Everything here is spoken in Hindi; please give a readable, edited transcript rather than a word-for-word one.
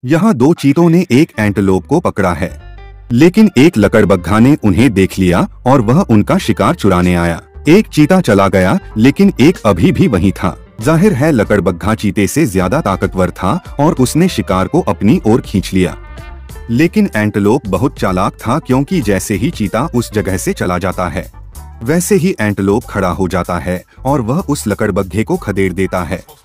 यहाँ दो चीतों ने एक एंटीलोप को पकड़ा है, लेकिन एक लकड़बग्घा ने उन्हें देख लिया और वह उनका शिकार चुराने आया। एक चीता चला गया, लेकिन एक अभी भी वहीं था। जाहिर है लकड़बग्घा चीते से ज्यादा ताकतवर था और उसने शिकार को अपनी ओर खींच लिया। लेकिन एंटीलोप बहुत चालाक था, क्योंकि जैसे ही चीता उस जगह से चला जाता है, वैसे ही एंटीलोप खड़ा हो जाता है और वह उस लकड़बग्घे को खदेड़ देता है।